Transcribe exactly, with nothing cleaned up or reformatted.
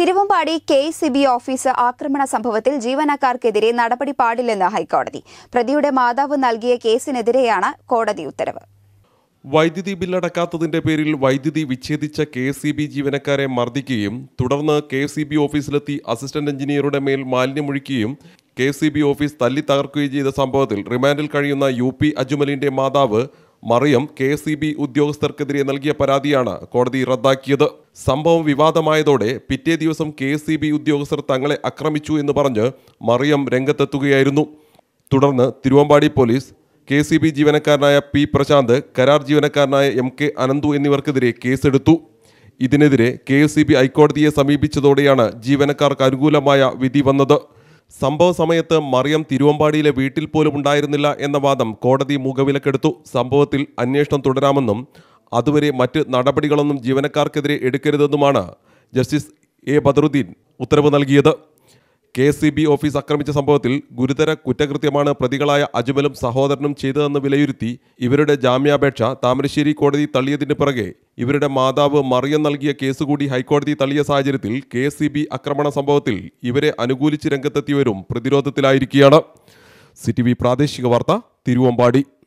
Thiruvambady K S E B office ആക്രമണ സംഭവത്തിൽ ജീവനക്കാർക്കെതിരെ നടപടി പാടില്ലെന്ന് ഹൈക്കോടതി. പ്രതിയുടെ മാതാവ് നൽകിയ കേസിനെതിരെയാണ് കോടതി ഉത്തരവ്. വൈദ്യുതി ബില്ലടക്കാത്തതിന്റെ പേരിൽ വൈദ്യുതി വിച്ഛേദിച്ച കെ എസ് ഇ ബി ജീവനക്കാരെ മർദ്ദിക്കുകയും തുടർന്ന് കെ എസ് ഇ ബി ഓഫീസിലെത്തി അസിസ്റ്റന്റ് എഞ്ചിനീയറുടെ മേൽ മാലിന്യമൊഴിക്കുകയും K S E B office തല്ലി തകർക്കുകയും ചെയ്ത സംഭവത്തിൽ റിമാൻഡിൽ കഴിയുന്ന യു പി അജ്മലിന്റെ മാതാവ് Mariyam K S E B ഉദ്യോഗസ്ഥർക്കെതിരെ നൽകിയ പരാതിയാണ് കോടതി റദ്ദാക്കിയത്. സംഭവം വിവാദമായതോടെ പിറ്റേ ദിവസം കെ എസ് ഇ ബി ഉദ്യോഗസ്ഥർ തങ്ങളെ ആക്രമിച്ചു എന്ന് പറഞ്ഞ് മറിയം രംഗത്തെത്തുകയായിരുന്നു. തുടർന്ന് Thiruvambady police K S E B ജീവനക്കാരനായ പി പ്രശാന്ത്, കരാർ ജീവനക്കാരനായ എം കെ അനന്തു എന്നിവർക്കെതിരെ കേസെടുത്തു. ഇതിനെതിരെ കെ എസ് ഇ ബി ഹൈക്കോടതിയെ സമീപിച്ചതോടെയാണ് ജീവനക്കാർക്ക് അനുകൂലമായ വിധി വന്നത്. സംഭവ സമയത്ത് മറിയം തിരുവമ്പാടിയിലെ വീട്ടിൽ പോലും ഉണ്ടായിരുന്നില്ല എന്ന വാദം കോടതി മുഖവിലക്കെടുത്തു. സംഭവത്തിൽ അന്വേഷണം തുടരാമെന്നും അതുവരെ മറ്റ് നടപടികളൊന്നും ജീവനക്കാർക്കെതിരെ എടുക്കരുതെന്നുമാണ് ജസ്റ്റിസ് എ ബദറുദ്ദീൻ ഉത്തരവ് നൽകിയത്. K S E B office ആക്രമിച്ച സംഭവത്തിൽ ഗുരുതര കുറ്റകൃത്യമാണ് പ്രതികളായ അജ്മലും സഹോദരനും ചെയ്തതെന്ന് വിലയിരുത്തി ഇവരുടെ ജാമ്യാപേക്ഷ താമരശ്ശേരി കോടതി തള്ളിയതിന് പിറകെ ഇവരുടെ മാതാവ് മറിയം നൽകിയ കേസ് കൂടി ഹൈക്കോടതി തള്ളിയ സാഹചര്യത്തിൽ കെ എസ് ഇ ബി ആക്രമണ സംഭവത്തിൽ ഇവരെ അനുകൂലിച്ച് രംഗത്തെത്തിയവരും പ്രതിരോധത്തിലായിരിക്കുകയാണ്. സി ടി വി പ്രാദേശിക വാർത്ത, തിരുവമ്പാടി.